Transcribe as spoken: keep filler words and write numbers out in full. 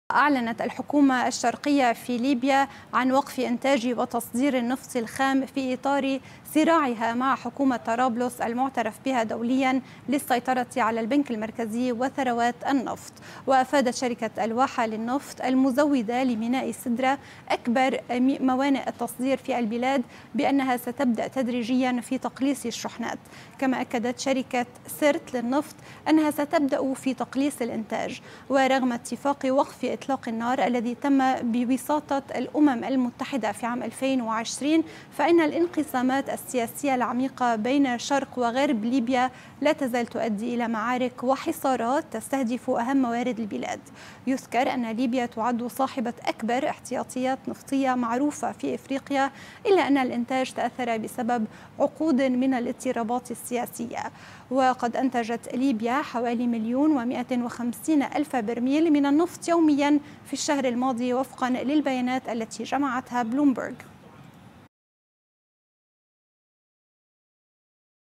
أعلنت الحكومة الشرقية في ليبيا عن وقف إنتاج وتصدير النفط الخام في إطار صراعها مع حكومة طرابلس المعترف بها دوليا للسيطرة على البنك المركزي وثروات النفط. وأفادت شركة الواحة للنفط المزودة لميناء سدرة أكبر موانئ التصدير في البلاد بأنها ستبدأ تدريجيا في تقليص الشحنات. كما أكدت شركة سيرت للنفط أنها ستبدأ في تقليص الإنتاج. ورغم اتفاق وقف إطلاق النار الذي تم بوساطة الأمم المتحدة في عام ألفين وعشرين، فإن الانقسامات السياسية العميقة بين شرق وغرب ليبيا لا تزال تؤدي إلى معارك وحصارات تستهدف أهم موارد البلاد. يذكر أن ليبيا تعد صاحبة أكبر احتياطيات نفطية معروفة في إفريقيا، إلا أن الإنتاج تأثر بسبب عقود من الاضطرابات السياسية. وقد أنتجت ليبيا حوالي مليون ومائة وخمسين ألف برميل من النفط يوميا في الشهر الماضي وفقا للبيانات التي جمعتها بلومبرغ.